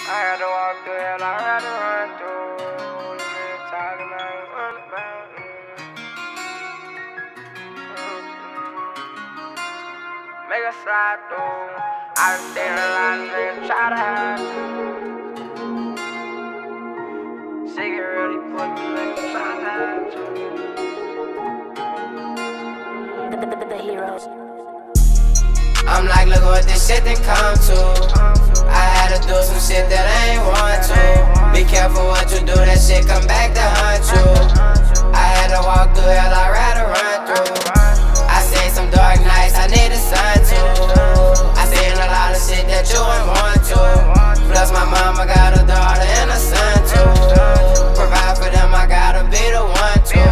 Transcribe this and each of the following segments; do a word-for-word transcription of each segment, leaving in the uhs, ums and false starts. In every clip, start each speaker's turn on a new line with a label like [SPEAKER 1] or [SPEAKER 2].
[SPEAKER 1] had to walk through hell, I had to run through. You been talking, I ain't run about it. Make a slide through. I been seeing a lot of niggas try to hide you. Shit get really funny, niggas try to hide you.
[SPEAKER 2] The, the, the, the heroes.
[SPEAKER 3] I'm like, look what this shit done come to. I had to do some shit that I ain't want to. Be careful what you do, that shit come back to haunt you. I had to walk through hell, I'd rather run through. I seen some dark nights, I need a sun too. I seen a lot of shit that you ain't want to. Plus my mama got a daughter and a son too. Provide for them, I gotta be the one to.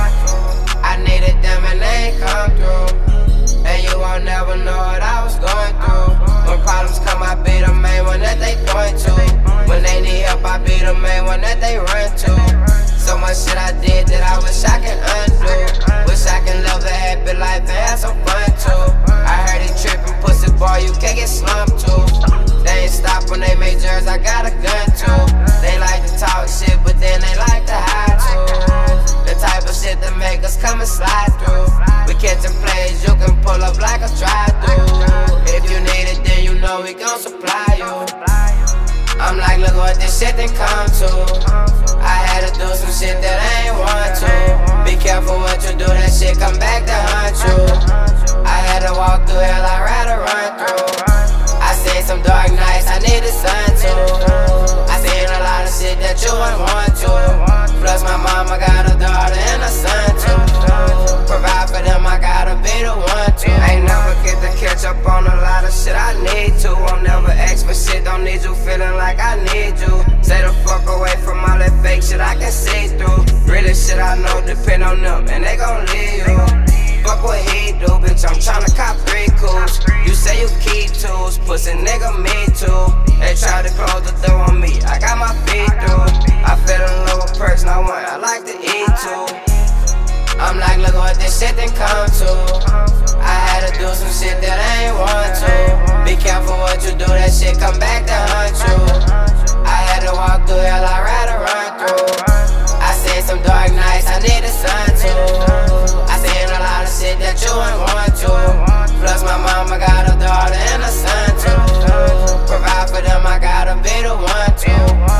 [SPEAKER 3] I needed them and they ain't come through. And you won't never know what I was going through. When problems come, I be the main one that they point to. When they need help, I be the main one that they run to. So much shit I did that I wish I can undo. Wish I can live a happy life and have some fun too. I heard he trippin', pussy boy, you can't get slumped too. They ain't stop when they make jurors, I got a gun too. They like to talk shit, but then they like to hide too. The type of shit that make us come and slide through. We catchin' plays, you can pull up like a drive-through. If you need it, then you know we gon' supply you. I'm like, look what this shit done come to. I had to do some shit that I ain't want to. Be careful what you do, that shit come back to haunt you. I had to walk through hell, I'd rather run through. I seen some dark nights, I need a sun too. I seen a lot of shit that you ain't want to. Plus my mama got a daughter and a son too. Provide for them, I gotta be the one to. Ain't never get to catch up on a lot of shit I need to. Won't never ask for shit, don't need you feeling like I need you. Stay the fuck away from all that fake shit I can see through. Really shit I know depend on them and they gon' leave you. Fuck what he do, bitch, I'm tryna cop three coups. You say you keep tools, pussy nigga me too. They try to close the door on me, I got my feet through. I fell in love with person I want, I like to eat too. I'm like, look what this shit done come to. I had to do some shit that I ain't want to. Be careful what you do, that shit come back to haunt you. I had to walk through hell, I'd rather run through. I seen some dark nights, I need a sun too. I seen a lot of shit that you ain't want to. Plus my mama got a daughter and a son too. Provide for them, I gotta be the one to.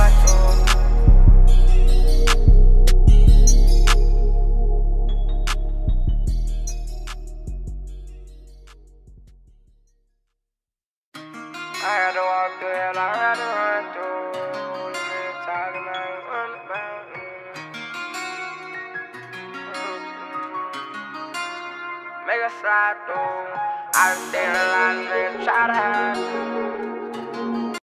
[SPEAKER 1] I had to walk through hell, I had to run through. You been talking, I ain't run about it. Make a slide through. I been seeing a lot of niggas try to hide you.